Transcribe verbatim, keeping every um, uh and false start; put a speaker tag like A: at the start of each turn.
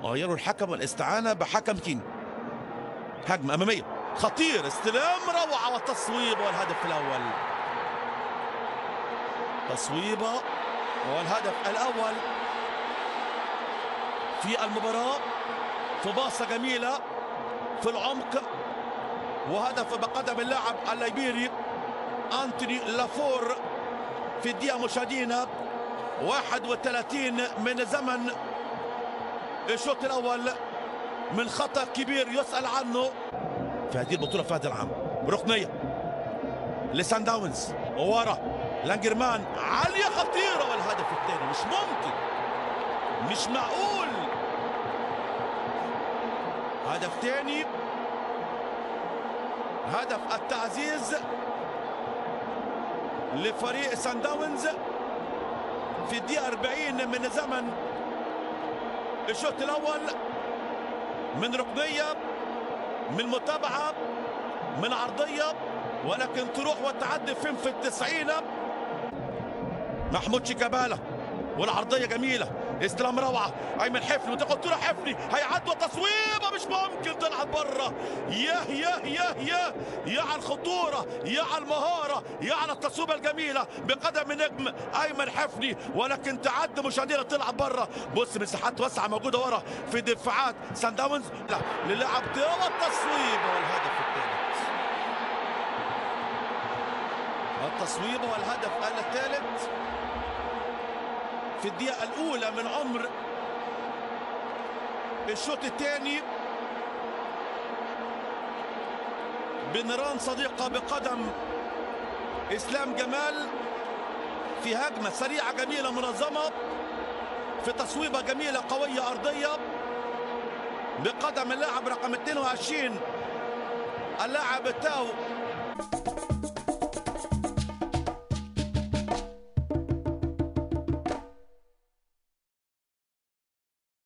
A: غيروا الحكم والاستعانة بحكم كيني. هجمة أمامية خطير، استلام روعة والتصويب والهدف الأول. تصويبة والهدف الأول في المباراة، في باصة جميلة في العمق، وهدف بقدم اللاعب الليبيري أنتوني لافور في الدقيقة مشاهدينا واحد وثلاثين من زمن الشوط الأول، من خطأ كبير يسأل عنه في هذه البطولة في هذا العام. ركنية لسان داونز ورا لانجرمان عالية خطيرة، والهدف الثاني. مش ممكن، مش معقول. هدف ثاني، هدف التعزيز لفريق سان داونز في الدقيقة أربعين من زمن الشوط الأول، من ركنية، من متابعة، من عرضية، ولكن تروح وتعدي فين في التسعين. محمود شيكابالا والعرضية جميلة، استلام روعة، أيمن حفني وتاخد طولة حفني، هيعدوا تصويبة مش ممكن طلعت بره. يا يا يا يا يا على الخطورة، يا على المهارة، يا على التصويبة الجميلة بقدم النجم أيمن حفني، ولكن تعدي مشاهدينا طلعت بره. بص مساحات واسعة موجودة ورا في دفاعات سان داونز للاعب تيوا، التصويبة والهدف الثالث. التصويبة والهدف الثالث في الدقيقة الأولى من عمر الشوط الثاني، بنيران صديقة بقدم إسلام جمال في هجمة سريعة جميلة منظمة، في تصويبة جميلة قوية أرضية بقدم اللاعب رقم اثنين وعشرين اللاعب تاو.